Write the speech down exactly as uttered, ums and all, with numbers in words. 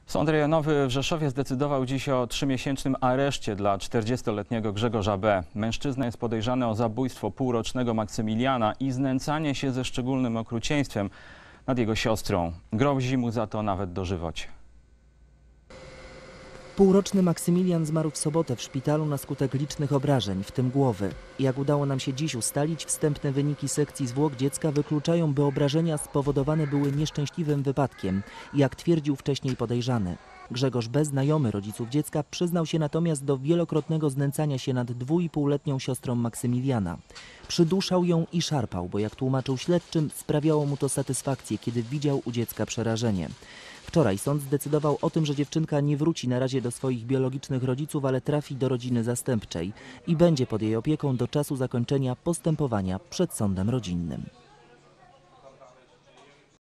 Sąd rejonowy w Rzeszowie zdecydował dziś o trzymiesięcznym areszcie dla czterdziestoletniego Grzegorza B. Mężczyzna jest podejrzany o zabójstwo półrocznego Maksymiliana i znęcanie się ze szczególnym okrucieństwem nad jego siostrą. Grozi mu za to nawet dożywocie. Półroczny Maksymilian zmarł w sobotę w szpitalu na skutek licznych obrażeń, w tym głowy. Jak udało nam się dziś ustalić, wstępne wyniki sekcji zwłok dziecka wykluczają, by obrażenia spowodowane były nieszczęśliwym wypadkiem, jak twierdził wcześniej podejrzany. Grzegorz B., znajomy rodziców dziecka, przyznał się natomiast do wielokrotnego znęcania się nad dwuipółletnią siostrą Maksymiliana. Przyduszał ją i szarpał, bo jak tłumaczył śledczym, sprawiało mu to satysfakcję, kiedy widział u dziecka przerażenie. Wczoraj sąd zdecydował o tym, że dziewczynka nie wróci na razie do swoich biologicznych rodziców, ale trafi do rodziny zastępczej i będzie pod jej opieką do czasu zakończenia postępowania przed sądem rodzinnym.